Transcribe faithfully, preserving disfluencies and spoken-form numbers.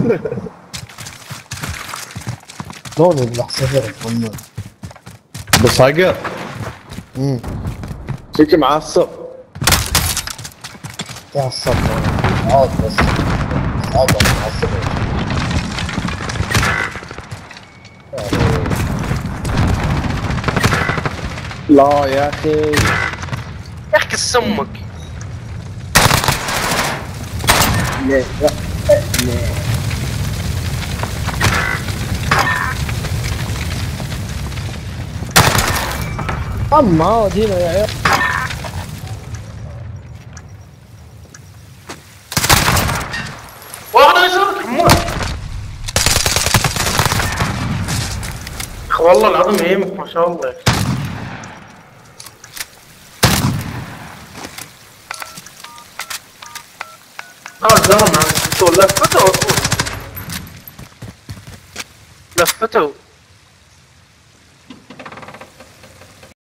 لوني بالحصير والله. بصقر. امم شكلك معصب. يا الصبر عاد بس عاد معصب. لا يا اخي يا اخي سمك. ليه ليه اما عاد هنا يا عيال. واحد يسارك حمود. اخ والله العظيم يهمك ما شاء الله. اه زلمه لفته لفته لفته